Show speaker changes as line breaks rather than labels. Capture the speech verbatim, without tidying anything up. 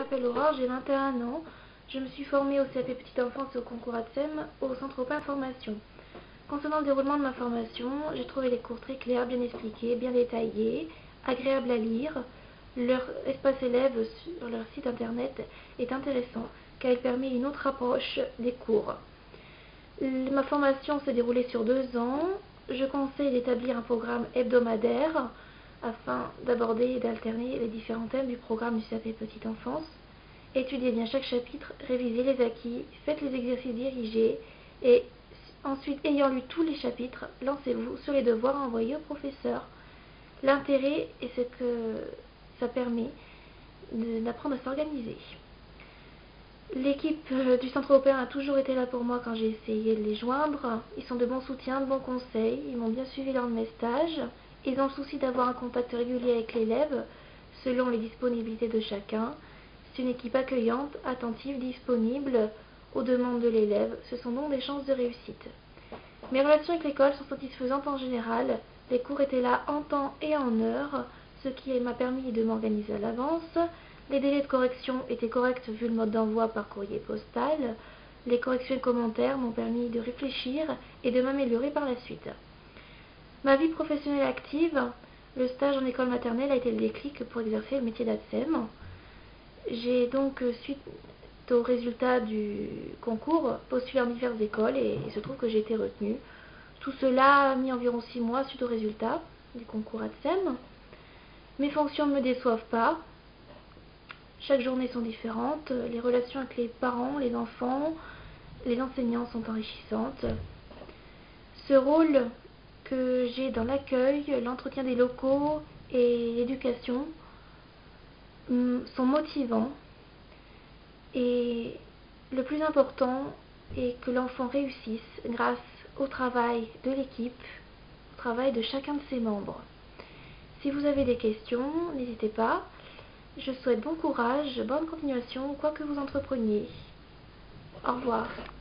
m'appelle Aurore, j'ai vingt et un ans. Je me suis formée au C A P Petite Enfance et au concours A T S E M au Centre Open Formation. Concernant le déroulement de ma formation, j'ai trouvé les cours très clairs, bien expliqués, bien détaillés, agréables à lire. Leur espace élève sur leur site internet est intéressant car il permet une autre approche des cours. Ma formation s'est déroulée sur deux ans. Je conseille d'établir un programme hebdomadaire afin d'aborder et d'alterner les différents thèmes du programme du C A P Petite Enfance. Étudiez bien chaque chapitre, révisez les acquis, faites les exercices dirigés et ensuite, ayant lu tous les chapitres, lancez-vous sur les devoirs envoyés au professeur. L'intérêt est que ça permet d'apprendre à s'organiser. L'équipe du Centre Européen a toujours été là pour moi quand j'ai essayé de les joindre. Ils sont de bons soutiens, de bons conseils. Ils m'ont bien suivi lors de mes stages. Ils ont le souci d'avoir un contact régulier avec l'élève selon les disponibilités de chacun. C'est une équipe accueillante, attentive, disponible aux demandes de l'élève. Ce sont donc des chances de réussite. Mes relations avec l'école sont satisfaisantes en général. Les cours étaient là en temps et en heure, ce qui m'a permis de m'organiser à l'avance. Les délais de correction étaient corrects vu le mode d'envoi par courrier postal. Les corrections et commentaires m'ont permis de réfléchir et de m'améliorer par la suite. Ma vie professionnelle active, le stage en école maternelle a été le déclic pour exercer le métier d'A T S E M. J'ai donc, suite aux résultats du concours, postulé en diverses écoles et il se trouve que j'ai été retenue. Tout cela a mis environ six mois suite aux résultats du concours A T S E M. Mes fonctions ne me déçoivent pas. Chaque journée sont différentes, les relations avec les parents, les enfants, les enseignants sont enrichissantes. Ce rôle que j'ai dans l'accueil, l'entretien des locaux et l'éducation sont motivants. Et le plus important est que l'enfant réussisse grâce au travail de l'équipe, au travail de chacun de ses membres. Si vous avez des questions, n'hésitez pas. Je souhaite bon courage, bonne continuation, quoi que vous entrepreniez. Au revoir.